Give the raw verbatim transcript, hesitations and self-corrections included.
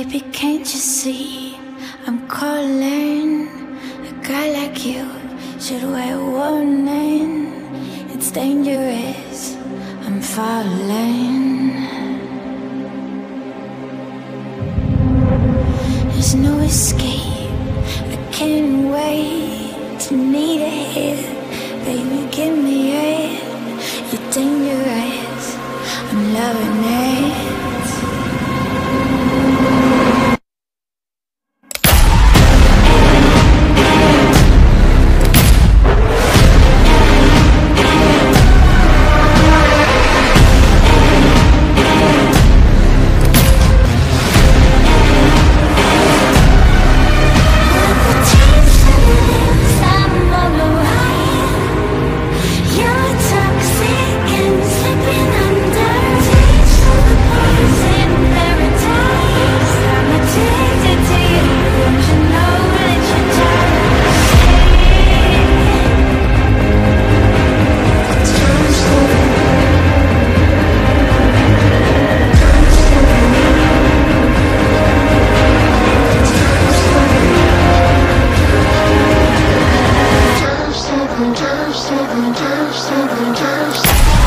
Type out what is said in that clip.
Baby, can't you see I'm calling? A guy like you should wear warning. It's dangerous, I'm falling. There's no escape, I can't wait to need a hit. Baby, give me it. You're dangerous, I'm loving it. Seven, seven, seven, seven, seven.